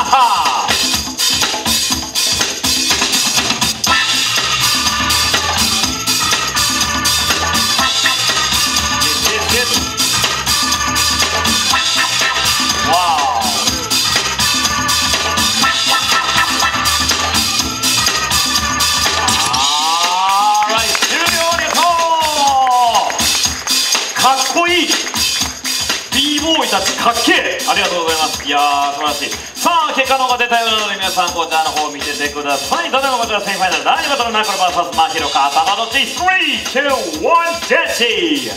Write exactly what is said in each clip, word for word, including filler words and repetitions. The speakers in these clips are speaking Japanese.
かっこいい B ボーイたちかっけえ。ありがとうございます。いやー素晴らしい。さあ結果の方が出たようなので、皆さんこちらの方を見ててください。例えばこちらセミファイナルだいにバトルナックル ブイエス マヒロか頭どっち スリー、ツー、ワン ジェッチ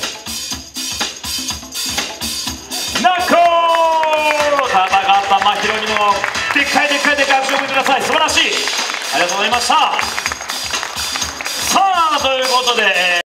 ナックル。戦ったマヒロにもでっかいでっかいでっかい拍手を送ってください。素晴らしい。ありがとうございました。さあということで、えー